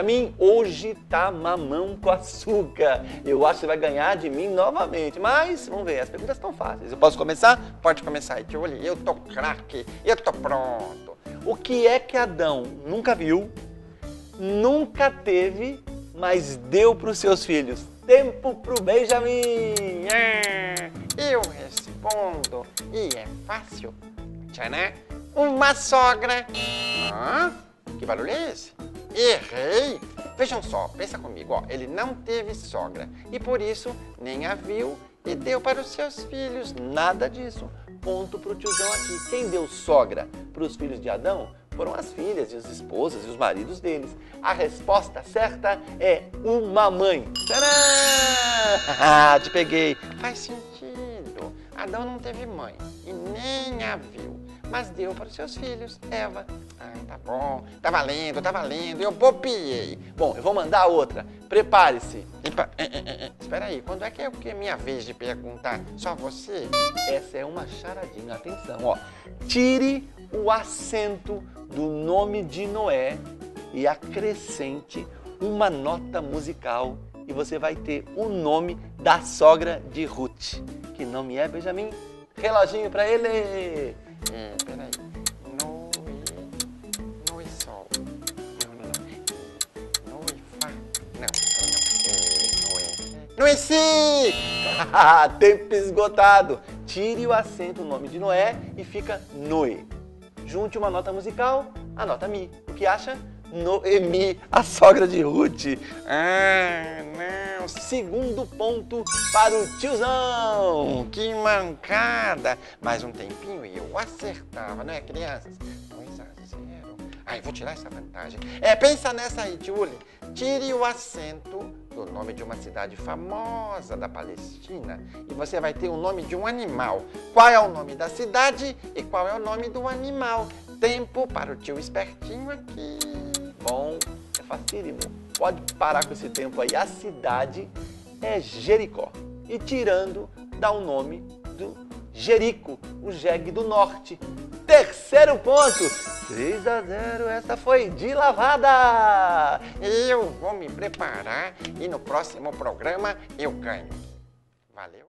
Benjamin, hoje tá mamão com açúcar. Eu acho que você vai ganhar de mim novamente. Mas, vamos ver, as perguntas estão fáceis. Eu posso começar? Pode começar aí, tio. Eu tô craque, eu tô pronto. O que é que Adão nunca viu, nunca teve, mas deu para os seus filhos? Tempo pro Benjamin! Eu respondo, e é fácil. Tcharam, uma sogra. Que barulho é esse? Errei! Vejam só, pensa comigo, ó, ele não teve sogra e por isso nem a viu e deu para os seus filhos. Nada disso. Ponto pro tiozão aqui. Quem deu sogra para os filhos de Adão foram as filhas e as esposas e os maridos deles. A resposta certa é uma mãe. Tcharam! Te peguei. Faz sentido. Adão não teve mãe e nem a viu, mas deu para os seus filhos, Eva. Tá bom, tá valendo, eu bopiei. Bom, eu vou mandar outra. Prepare-se. Espera aí, quando é que é minha vez de perguntar? Só você? Essa é uma charadinha, atenção, ó. Tire o acento do nome de Noé e acrescente uma nota musical e você vai ter o nome da sogra de Ruth. Que nome é, Benjamin? Reloginho pra ele! Peraí. Noe sol. Não. Noe fá. Não. Noe si! Tempo esgotado. Tire o acento do nome de Noé e fica Noe. Junte uma nota musical, a nota Mi. O que acha? Noemi, a sogra de Ruth. Não. Segundo ponto para o tiozão. Que mancada. Mais um tempinho e eu acertava, não é, crianças? 2-0. Vou tirar essa vantagem. Pensa nessa aí, Julie. Tire o acento do nome de uma cidade famosa da Palestina e você vai ter o nome de um animal. Qual é o nome da cidade e qual é o nome do animal? Tempo para o tio espertinho aqui. Bom, é facílimo. Pode parar com esse tempo aí. A cidade é Jericó. E tirando, dá o nome do Jerico, o jegue do norte. Terceiro ponto. 3-0, essa foi de lavada. Eu vou me preparar e no próximo programa eu ganho. Valeu.